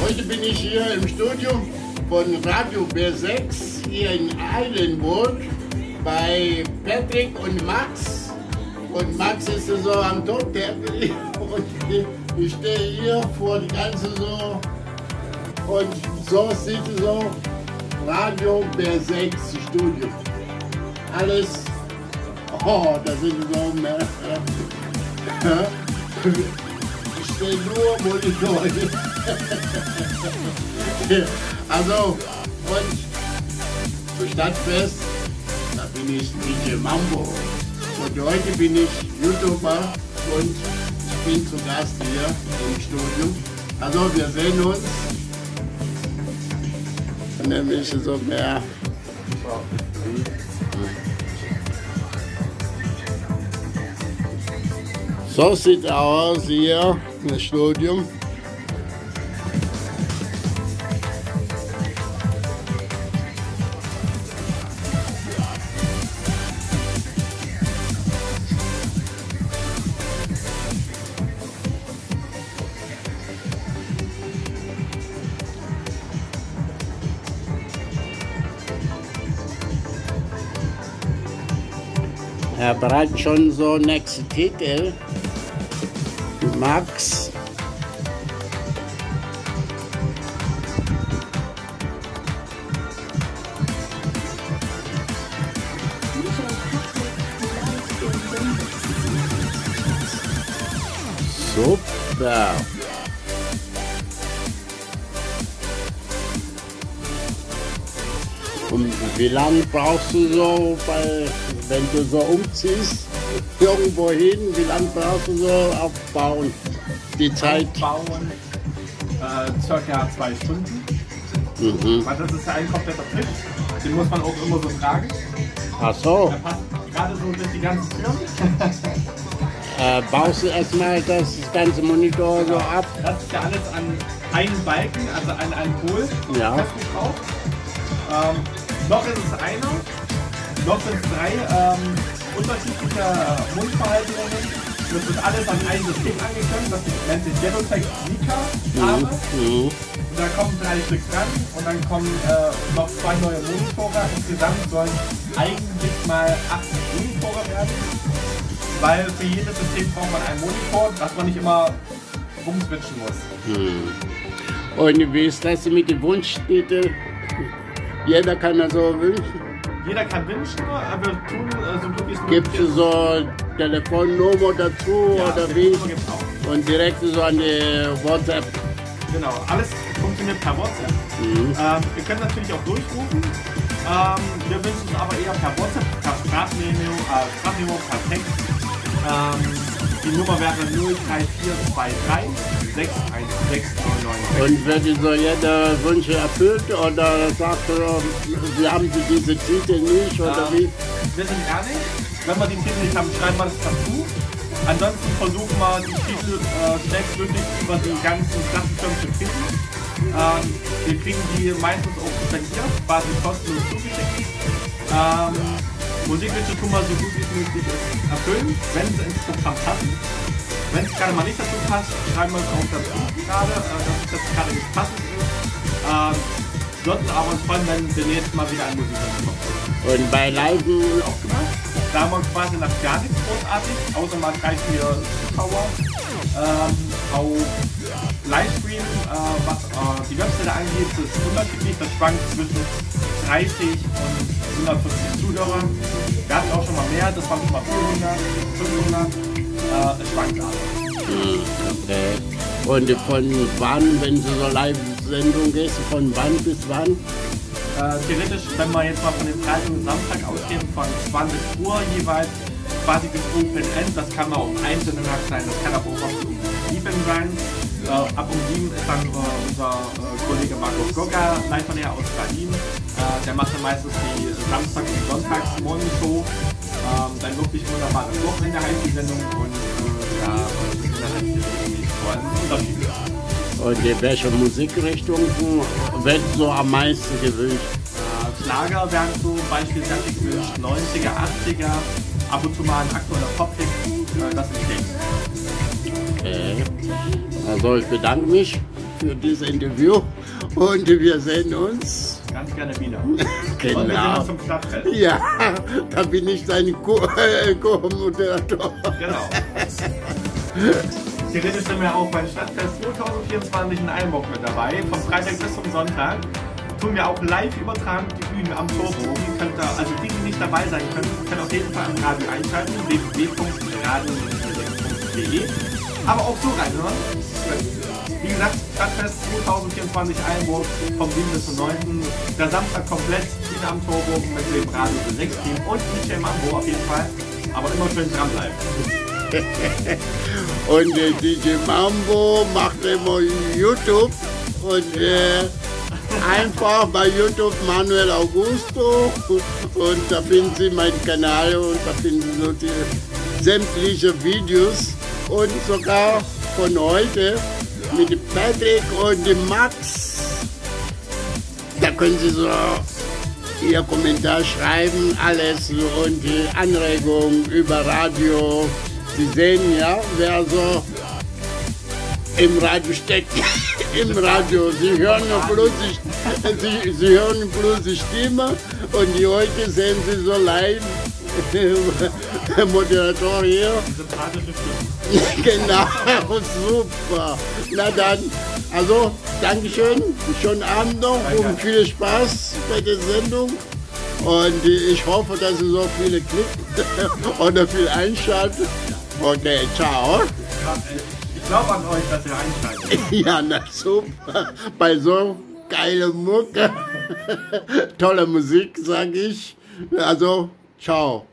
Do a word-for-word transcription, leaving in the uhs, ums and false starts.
Heute bin ich hier im Studio von Radio B sechs hier in Eilenburg bei Patrick und Max. Und Max ist so am Topteppich und ich stehe hier vor die ganze so und so sieht so Radio B sechs Studio. Alles, oh, da sind so mehr. Ich sehe nur Monitor. Also, und für Stadtfest, da bin ich D J Mambo. Und heute bin ich YouTuber und ich bin zu Gast hier im Studio. Also, wir sehen uns. Nämlich so mehr. So sieht es aus hier im Studio. Er bereitet schon so nächste Titel. Max. Super. Und wie lange brauchst du so, weil, wenn du so umziehst, irgendwo hin, wie lange brauchst du so aufbauen? Die Zeit? Aufbauen äh, circa zwei Stunden. Mhm. Weil das ist ja ein kompletter Tisch. Den muss man auch immer so tragen. Ach so. Der passt gerade so durch die ganzen Türen. äh, baust du erstmal das ganze Monitor Genau. so ab? Das ist ja alles an einen Balken, also an einen Pol Ja. festgeschraubt. Ähm, noch ist es einer, noch sind es drei ähm, unterschiedliche äh, Mundverhaltungen. Das wird alles an ein System angekündigt, das nennt sich Yellowtech Mika-Arme. Mhm. Und da kommen drei Stück dran und dann kommen äh, noch zwei neue Monitore. Insgesamt sollen eigentlich mal acht Monitore werden, weil für jedes System braucht man einen Monitor, dass man nicht immer rumswitchen muss. Mhm. Und wie ist das mit dem Wunschtitel? Jeder kann das so wünschen. Jeder kann wünschen, aber wir tun äh, so gut wie es möglich Gibt es so Telefonnummer dazu Ja, oder die wie? Telefonnummer gibt's auch. Und direkt so an die WhatsApp. Genau, alles funktioniert per WhatsApp. Mhm. Ähm, wir können natürlich auch durchrufen. Ähm, wir wünschen es aber eher per WhatsApp, per Sprachmemo, äh, Sprachmemo, per Text. Ähm, die Nummer wäre null drei vier zwei drei sechs eins sechs neun neun. Und wird so jeder Wünsche erfüllt oder sagt er, wir haben diese Titel nicht oder Ähm, wie? Wir sind ehrlich, wenn wir die Titel nicht haben, schreiben wir das dazu. Ansonsten versuchen wir die Titel äh, schnellstmöglich über die ganzen Klassenfirmen zu kriegen. Ähm, wir kriegen die meistens auch spendiert, quasi kostenlos zugeschickt. Ähm, Musikwünsche tun wir so gut wie es möglich ist erfüllen, wenn sie ins Programm passen. Wenn es gerade mal nicht dazu passt, schreiben wir es auch dazu gerade, äh, dass es jetzt gerade nicht passend ist. Ähm, würden aber uns freuen, wenn demnächst mal wieder ein Musikwunsch kommt. Und bei Live Auch gemacht. Da haben wir quasi nach gar nichts großartig, außer mal drei, vier Zuschauer. Ähm, auf Livestream, äh, was äh, die Webseite angeht, ist unterschiedlich. Das schwankt zwischen dreißig und hundertfünfzig Zuhörern. Wir hatten auch schon mal mehr, das waren schon mal vierhundert, fünfhundert. Äh, es schwankt aber. Okay. Und von wann, wenn du so Live-Sendung gehst, von wann bis wann? Äh, theoretisch, wenn wir jetzt mal von den Freitag und Samstag ausgehen, von zwanzig Uhr jeweils quasi bis Open End, das kann auch einzelne Nacht sein, das kann aber auch um sieben sein. Äh, ab um sieben ist dann äh, unser äh, Kollege Markus Gogga, live von her aus Berlin. Äh, der macht dann meistens die Samstag- und Sonntags-Morning-Show. Ähm, dann wirklich wunderbares Wochenende heißt die Sendung und äh, ja, das ist dann halt die vor allem unterschiedlich. Und in welcher Musikrichtung wird so am meisten gewünscht? Äh, Schlager werden so beispielsweise gewünscht, neunziger, achtziger, ab und zu mal ein aktueller Pop-Hit, äh, das ist Ding. Okay. Also ich bedanke mich für dieses Interview und wir sehen uns. Ganz gerne wieder. Genau. Und wir sehen uns zum Stadtfest. Ja, da bin ich dein Co-Moderator. Genau. Theoretisch sind wir auch beim Stadtfest zweitausendvierundzwanzig in Eilenburg mit dabei. Vom Freitag bis zum Sonntag tun wir auch live übertragen die Bühne am Torbogen. Könnt ihr, also die, die nicht dabei sein können, können auf jeden Fall am Radio einschalten. w w w punkt radio punkt de. Aber auch so reinhören. Wie gesagt, Stadtfest zweitausendvierundzwanzig Eilenburg vom siebten bis zum neunten Der Samstag komplett Bühne am Torbogen mit dem Radio sechs Team und D J Mambo auf jeden Fall. Aber immer schön dranbleiben. Und äh, D J Mambo macht immer YouTube und äh, einfach bei YouTube Manuel Augusto und da finden Sie meinen Kanal und da finden Sie so die sämtliche Videos und sogar von heute mit Patrick und dem Max. Da können Sie so Ihr Kommentar schreiben, alles und die Anregungen über Radio. Sie sehen ja, wer so im Radio steckt. Im Radio. Sie hören bloß die, Sie, Sie hören bloß die Stimme und die heute sehen Sie so live. Der Moderator hier. Genau, super. Na dann, also, Dankeschön, schönen Abend noch und viel Spaß bei der Sendung. Und ich hoffe, dass Sie so viele klicken oder viel einschalten. Okay, ciao. Ich glaube an euch, dass ihr einschaltet. Ja, na super. Bei so geiler Mucke, tolle Musik, sage ich. Also, ciao.